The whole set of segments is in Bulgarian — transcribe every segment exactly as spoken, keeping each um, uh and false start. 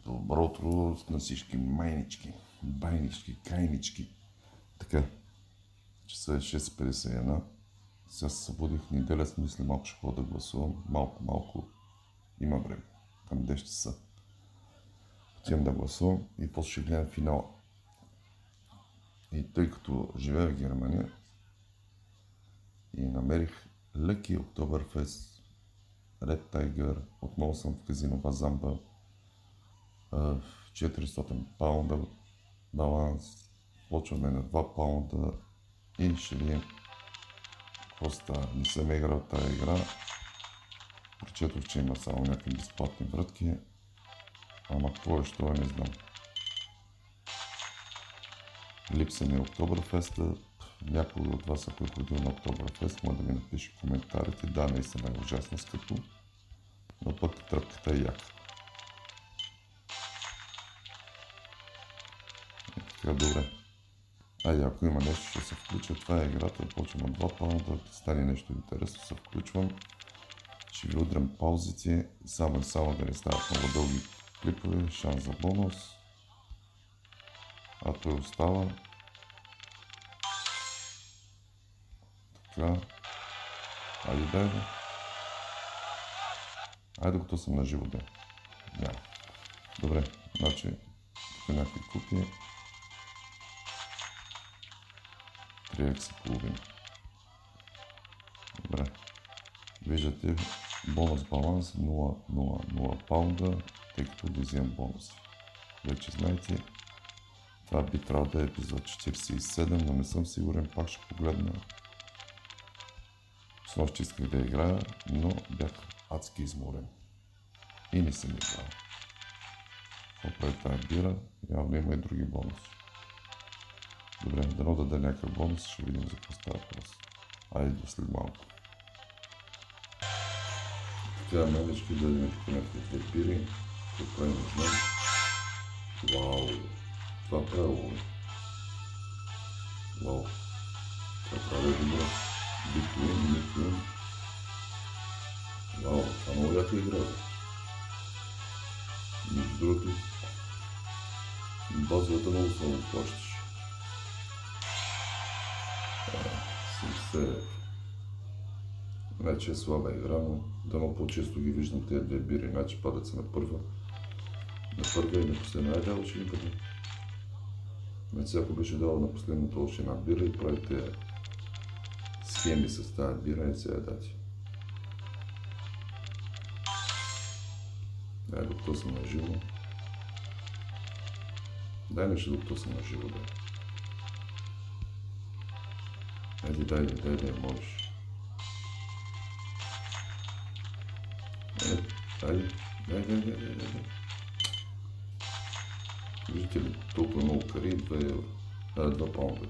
Добро утро на всички майнички, байнички, кайнички. Така, часа е шест и петдесет и едно. Сега се събудих, неделя с мисли, малко ще ходя да гласувам. Малко, малко. Има време. Към десет часа. Отивам да гласувам и после ще гледам финала. И тъй като живея в Германия и намерих леки Октоберфест, Red Tiger, отново съм в казино Базамба, четиристотин паунда баланс, почваме на два паунда и ще видим какво става. Не съм играл тази игра, прочетох, че има само някакви безплатни вратки, ама какво е, що е, не знам. Липса ми е Октоберфеста. Някой от вас, ако е ходил на Октоберфест, може да ми напише в коментарите. Да, наистина е ужасно скъпо, но пък тръпката е яка. Така, добре. Айде, ако има нещо, ще се включа. Това е играта. Почвам от два паунда. Ако стане нещо интересно, се включвам. Ще ви удрям паузите. Само и само да не стават много дълги клипове. Шанс за бонус. А той остава. Така. Айде, дай бе. Айде, докато съм на живо, да. Няма. Добре, значи, тук е някакви купи. три икс и половина. Добре. Виждате, бонус баланс нула цяло нула нула паунда, тъй като да вземам бонуси. Вече знаете, това би трябвало да е епизод четиридесет и седем, но не съм сигурен, пак ще погледна. С нощ исках да играя, но бях адски изморен. И не съм играл. Какво прави тази бира? Явно има и други бонуси. Добре, дано да даде някакъв бонус, ще видим за какво става въпрос. Айде до след малко. Така, мелечки, да видим тук някакви две бири. Какво прави, не знам. Вау! Това правило, бе. Вау! Това прави е добро. Битвин, битвин. Вау, това много яка игра, бе. Между другото, базовата много само плащаш. седемдесет. Значи е слаба игра, но дано по-често ги виждам тези две бири, значи падат се на първа. На първа и на последна. Айде, дал още никъде. Значи ако беше дал на последната още една бира и правите схеми с тази бира и сега дати. Дай, докато съм на живо. Дай нещо, докато съм на живо, да. Айде, дай, дай, дай, можеш. Айде, дай, дай, дай, дай, дай, дай. Виждате ли, толкова много кари, два евро. А, два паунда.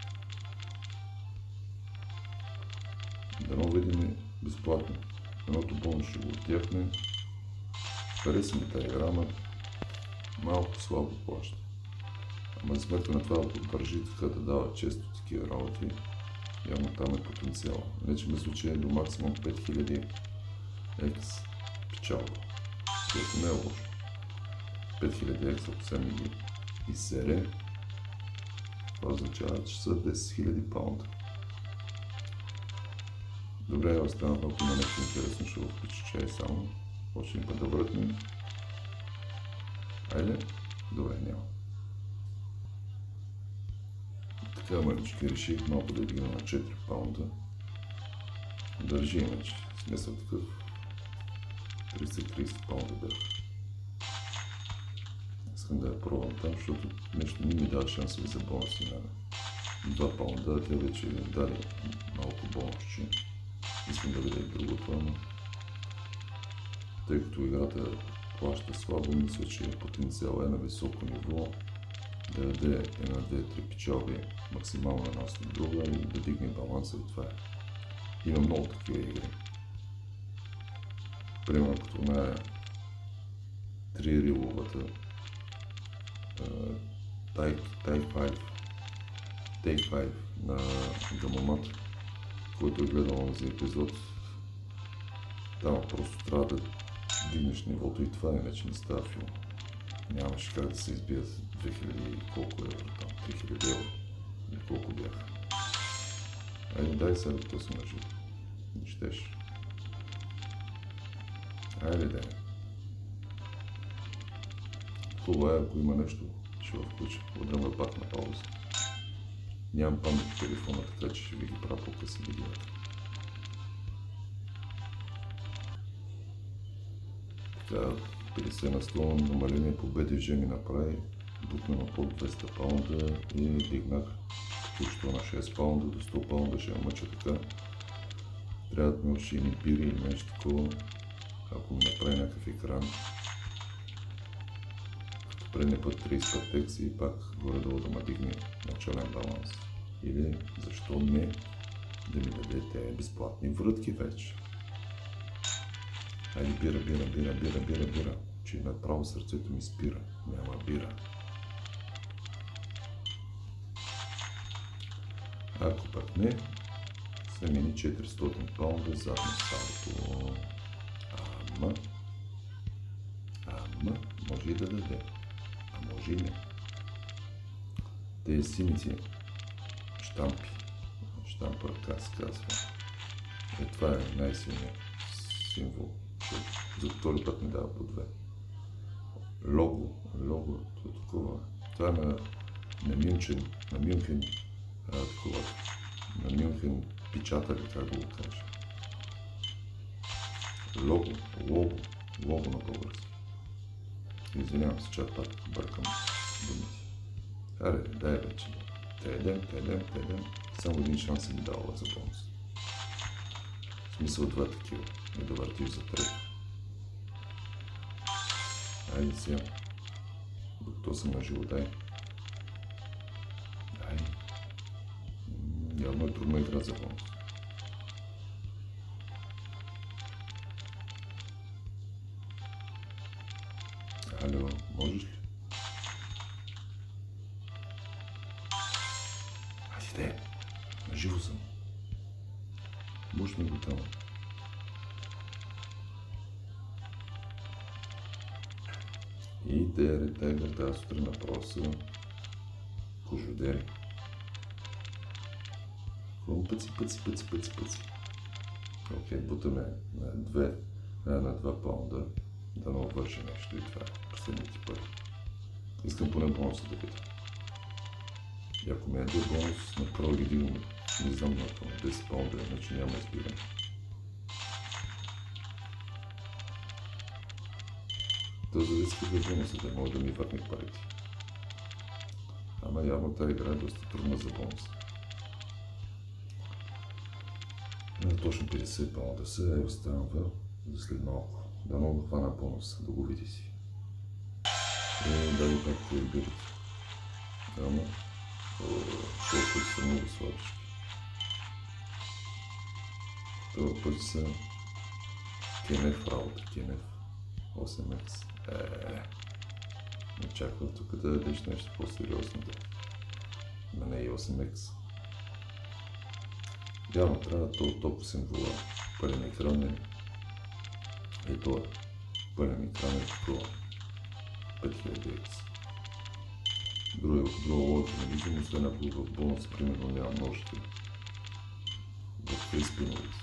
Дано видим безплатно. Едното бонус ще го отяхне. Хареса ми тази игра, ама малко слабо плаща. Ама за сметка на това, ако държи така да дава често такива работи, явно там е потенциал. Вече ме случи до максимум пет хиляди екс печалба, което не е лошо. пет хиляди екс, ако сега ми ги изсере, това означава, че са десет хиляди паунда. Добре, останах, ако има нещо интересно, ще го включа чай само. Почнем път да въртнем. Айде? Добре, няма. Така, мънички, реших малко да вдигна на четири паунда. Държи, иначе смисъл такъв трийсет трийсет паунда държа. Искам да я пробвам там, защото нещо не ми дава шансове за бонуси на два паунда. Тя вече даде малко бонусче. Искам да видя и другото, но тъй като играта плаща слабо, мисля, че потенциал е на високо ниво да даде една, две, три печалби максимално една с друга и да дигне баланса и това е. Има много такива игри. Примерно като на три риловата Take пет Take пет на Гамамат, който е гледал за епизод. Там просто трябва да дигнеш нивото и това, иначе не става филм. Нямаше как да се избият две хиляди колко евро там, три хиляди евро. И колко бяха. Айде, дай сега, докато съм на живо. Не щеш. Айде, дай. Хубаво е, ако има нещо, ще го включа. Удрям пак на пауза. Нямам памет в телефона, така че ще ви ги правя по-къси видеята. Така, петдесет на сто намаление по Б Д Ж ми направи. Бутна на под двеста паунда и дигнах току-що на шест паунда до сто паунда, ще я мъча така. Трябва да ми още и бири или нещо такова, ако ми направи някакъв екран. Като предния път трийсет пет икс и пак горе-долу да ме дигне начален баланс. Или защо не да ми дадете безплатни врътки вече. Айде, бира, бира, бира, бира, бира, бира, че направо сърцето ми спира, няма бира. Ако пък не, са мини четиристотин паунда задно салто. Ама, ама, може и да даде, а може и не. Тези синици щампи, щампа ръка се казва. Е, това е най-силният символ. За втори път ми дава по две. Лого, лого, това е такова. Това е на, на Мюнхен, на Мюнхен, а, такова, на Мюнхен печатали, как да го кажа. Лого, лого, лого на български. Извинявам се, че пак бъркам думите. Аре, дай вече. Тедем, тедем, тедем. Само един шанс ми дава за бонус. В смисъл два такива. И да въртиш за трето. Айде сега. Докато съм на живо, дай. Дай. Явно е трудно игра за бонус. Алло, можеш ли? Айде, де. На живо съм. Буш ми го там. И те ретегър тази сутрин направо са кожудери. Колко пъци, пъци, пъци, пъци, пъци. Окей, бутаме на две, на два паунда да не обвърши нещо и това е последните пари. Искам поне бонуса да видя. И ако ме яде бонус, направо ги дигам, не знам на това, десет паунда, иначе няма избиране. Този риск е бонуса, да мога да ми върне парите. Ама явно тази игра е доста трудна за бонуса. Не точно петдесет паунда се е останва за след малко. Да мога хвана бонуса, да го види си. И да го както и бирите. Ама, толкова са много слабички. Това път са Кенеф работа, Кенеф осем икс. Еее, не чаква тук да дадеш нещо по-сериозно. Но не и осем икс. Явно трябва този топ символа. Пълен екран е. И това. Пълен екран е такова. пет хиляди икс. Друга логика не виждам, освен ако в бонус, примерно, няма множители. В три спиновете.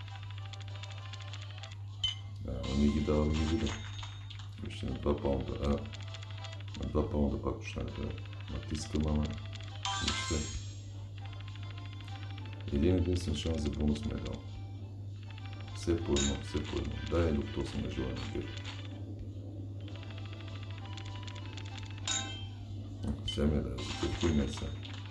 Но ние ги даваме ги видео. Вижте на два паунда. А, на два паунда пак почнах да натискам, ама вижте. Един единствен шанс за бонус ме е дал. Все по едно, все по едно. Дай, докато съм на желание бир. Сега ми е да за какво и не са.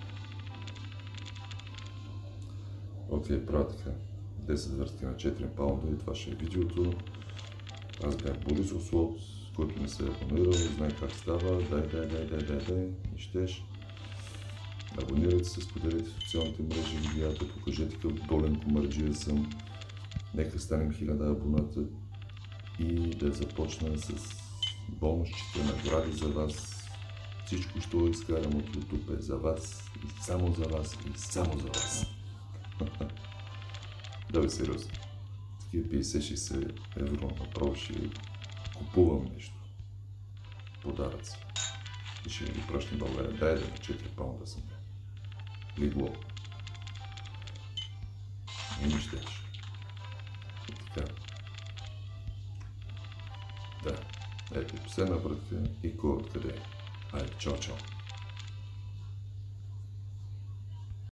Окей, правя така. десет въртки на четири паунда и това ще е видеото. Аз бях Борис Ослов, който не се е абонирал, знае как става. Дай, дай, дай, дай, дай, дай. И щеш. Абонирайте се, споделите в социалните мрежи, видеята, покажете какъв болен комарджия съм. Нека станем хиляда абоната и да започна с бонусчите, награди за вас. Всичко, що изкарам от YouTube е за вас, и само за вас, и само за вас. Да бе, сериозно. Такива петдесет шейсет евро направо ще купувам нещо. подаръци. И ще ми ги пращам в България. Дай да на четири паунда съм. Легло. Не ми щеш. И така. Да. Ето и последна вратка и кой откъде е. Айде, чао, чао.